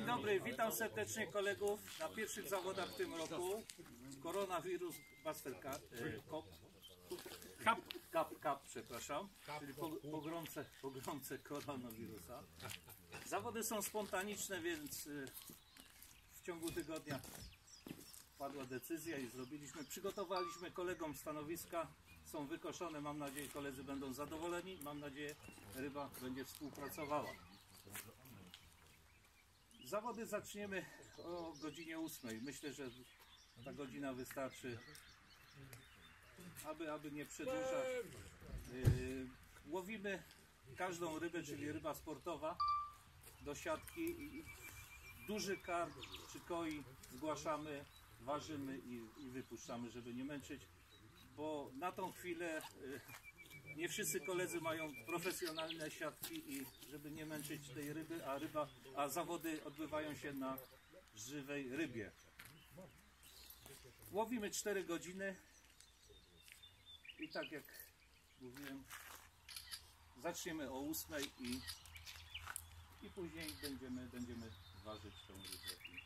Dzień dobry, witam serdecznie kolegów na pierwszych zawodach w tym roku. Koronawirus Buster Cup, przepraszam, czyli pogromce koronawirusa. Zawody są spontaniczne, więc w ciągu tygodnia padła decyzja i przygotowaliśmy kolegom stanowiska, są wykoszone, mam nadzieję koledzy będą zadowoleni, mam nadzieję ryba będzie współpracowała. Zawody zaczniemy o godzinie 8. Myślę, że ta godzina wystarczy, aby nie przedłużać. Łowimy każdą rybę, czyli ryba sportowa do siatki i duży karp czy koi zgłaszamy, ważymy i wypuszczamy, żeby nie męczyć, bo na tą chwilę nie wszyscy koledzy mają profesjonalne siatki i żeby nie męczyć tej ryby, a zawody odbywają się na żywej rybie. Łowimy 4 godziny i tak jak mówiłem, zaczniemy o 8 i później będziemy ważyć tą rybę.